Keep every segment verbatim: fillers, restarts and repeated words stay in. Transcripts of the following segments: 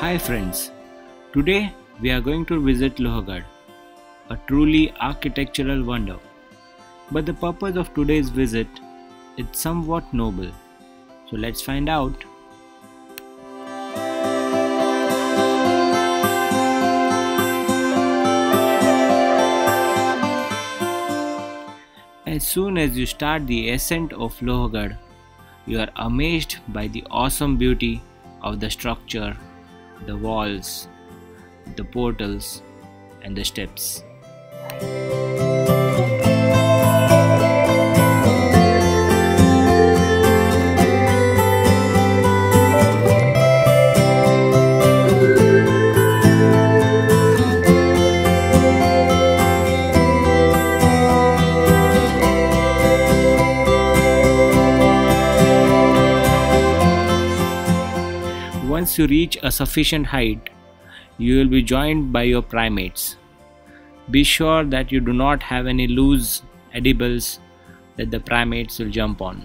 Hi friends, today we are going to visit Lohagad, a truly architectural wonder. But the purpose of today's visit is somewhat noble. So let's find out. As soon as you start the ascent of Lohagad, you are amazed by the awesome beauty of the structure, the walls, the portals, and the steps. Once you reach a sufficient height, you will be joined by your primates. Be sure that you do not have any loose edibles that the primates will jump on.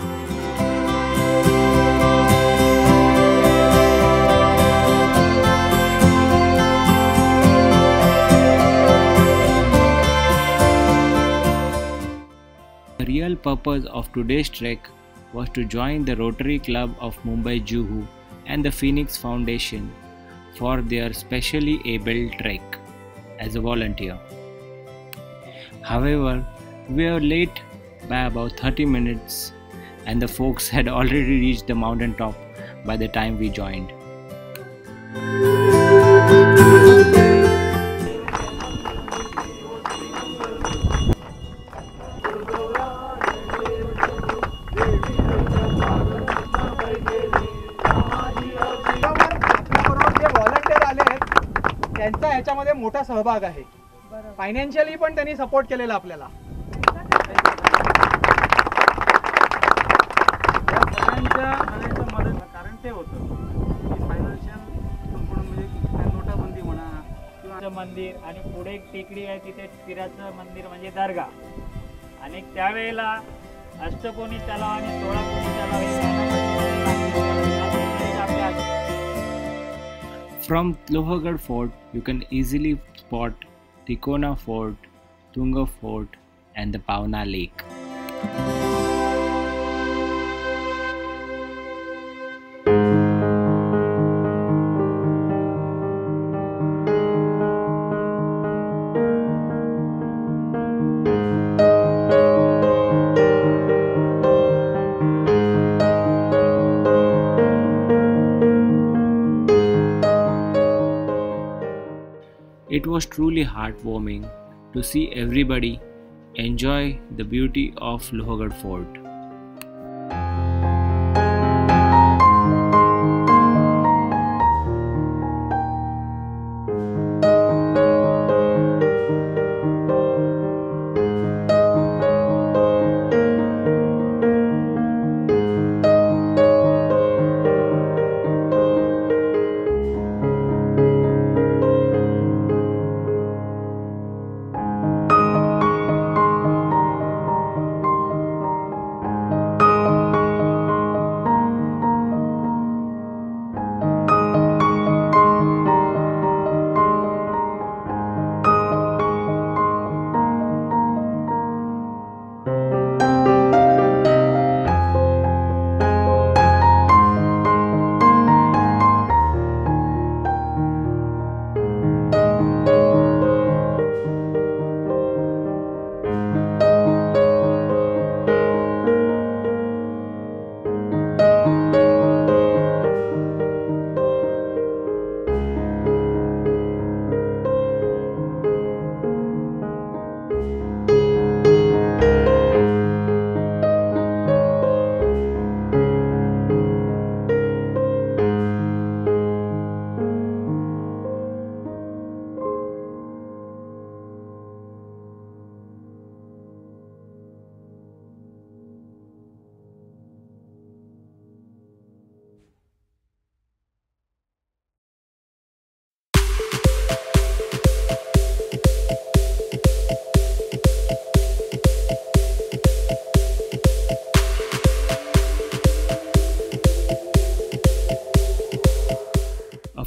The real purpose of today's trek was to join the Rotary Club of Mumbai Juhu and the Phoenix Foundation for their specially abled trek as a volunteer. However, we were late by about thirty minutes and the folks had already reached the mountain top by the time we joined. त्यांचा ह्याच्यामध्ये मोठा सहभाग आहे. Financially पण त्यांनी support केलेला आपल्याला. सगळ्यांच्या आण्याचं मदत कारण ते होतं की फायनान्शियल संपूर्ण म्हणजे नोटाबंदी म्हणा किंवा मंदिर आणि पुढे एक टेकडी आहे तिथे पिराचं मंदिर म्हणजे दर्गा आणि त्यावेळेला अष्टकोनी तलाव आणि सोळा कोनी तलाव हे From Lohagad Fort, you can easily spot Tikona Fort, Tunga Fort, and the Pavna Lake. It was truly heartwarming to see everybody enjoy the beauty of Lohagad Fort.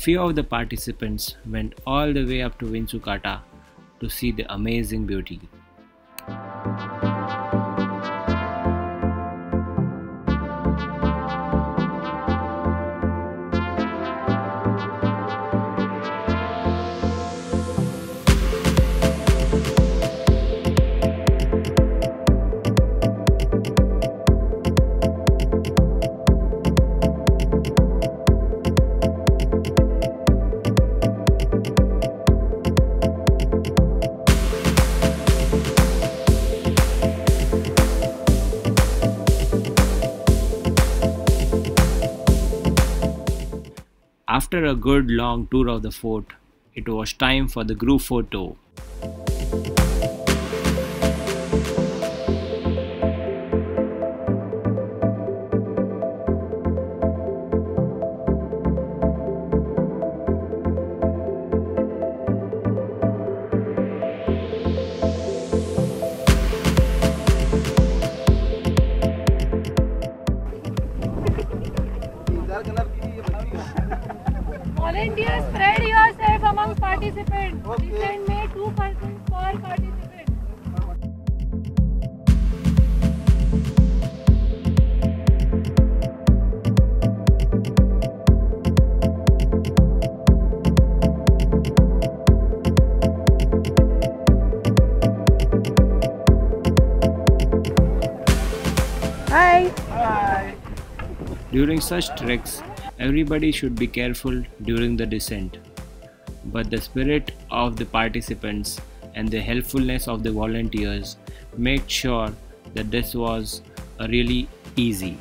few of the participants went all the way up to Vinsukata to see the amazing beauty. After a good long tour of the fort, it was time for the group photo. Volunteers, spread yourself among participants. Okay. We send May two persons per participant. Hi. Hi. During such treks, everybody should be careful during the descent. But the spirit of the participants and the helpfulness of the volunteers made sure that this was a really easy.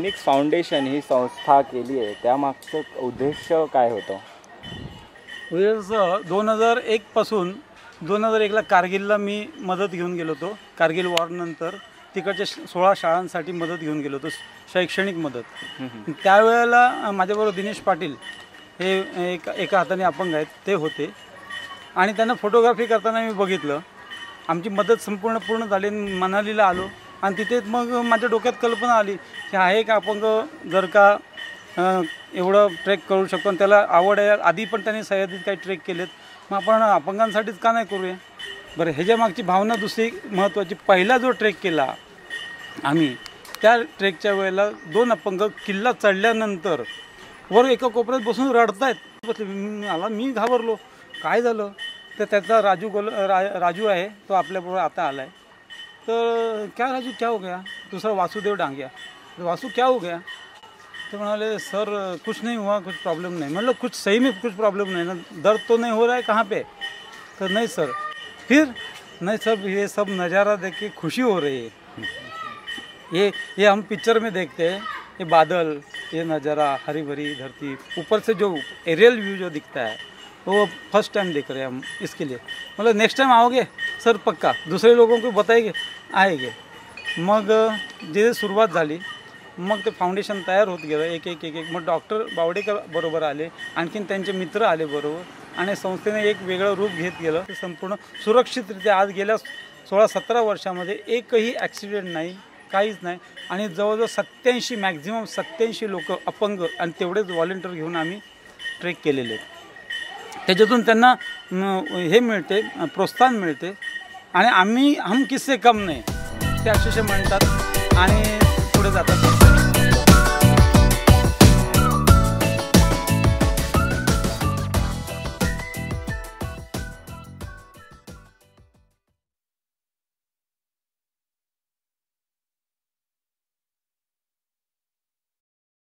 Phoenix Foundation ही संस्था केली आहे त्यामागचं उद्देश काय होतं? उद्देश दोन हजार एकपासून दोन हजार एकला कारगिलला मी मदत घेऊन गेलो होतो. कारगिल वॉरनंतर तिकडच्या सोळा शाळांसाठी मदत घेऊन गेलो होतो, शैक्षणिक मदत. त्यावेळेला माझ्याबरोबर दिनेश पाटील हे एक एका हाताने अपंग आहेत ते होते आणि त्यांना फोटोग्राफी करताना मी बघितलं. आमची मदत संपूर्ण पूर्ण झाली. मनालीला आलो आणि तिथे मग माझ्या डोक्यात कल्पना आली की हा एक अपंग जर का एवढं ट्रेक करू शकतो आणि त्याला आवड आहे. आधी पण त्यांनी सह्याद्रीत काही ट्रेक केलेत, मग आपण अपंगांसाठीच का नाही करूया. बरं, ह्याच्या मागची भावना दुसरी महत्त्वाची, पहिला जो ट्रेक केला आम्ही त्या ट्रेकच्या वेळेला दोन अपंग किल्ला चढल्यानंतर वर एका कोपऱ्यात बसून रडतायत. बसले, मला मी घाबरलो, काय झालं. तर त्याचा राजू गोल रा राजू आहे तो आपल्याबरोबर आता आला आहे. तर क्या राजू क्या हो गया. दुसरा वासुदेव डांग्या, वासू क्या हो गया. तो म्हणाले सर कुछ नहीं हुआ, कुछ प्रॉब्लम नहीं. मतलब कुछ सही में कुछ प्रॉब्लम नहीं ना, दर्द तो नहीं हो रहा है कहाँ पे. तो नहीं सर. फिर नहीं सर, ये सब नज़ारा देख के खुशी हो रही है. ये ये हम पिक्चर में देखते हैं, ये बादल, ये नज़ारा, हरी भरी धरती, ऊपर से जो एरियल व्यू जो दिखता है वो फर्स्ट टाइम देख रहे हैं हम. इसके लिए मतलब नेक्स्ट टाइम आओगे सर पक्का, दूसरे लोगों को बताएंगे, आएंगे. मग जे सुरुवात झाली, मग ते फाउंडेशन तयार होत गेलं एक एक एक एक मग डॉक्टर बावडेकर बरोबर आले, आणखीन त्यांचे मित्र आले बरोबर आणि संस्थेने एक वेगळं रूप घेत गेलं. ते संपूर्ण सुरक्षितरित्या आज गेल्या सोळा सतरा वर्षामध्ये एकही ॲक्सिडेंट नाही, काहीच नाही. आणि जवळजवळ सत्याऐंशी मॅक्झिमम सत्याऐंशी लोक अपंग आणि तेवढेच व्हॉलेंटियर घेऊन आम्ही ट्रेक केलेले आहेत. त्याच्यातून त्यांना हे मिळते, प्रोत्साहन मिळते आणि आम्ही हम किससे कम नाही ते अक्षरशः म्हणतात आणि पुढे जातात.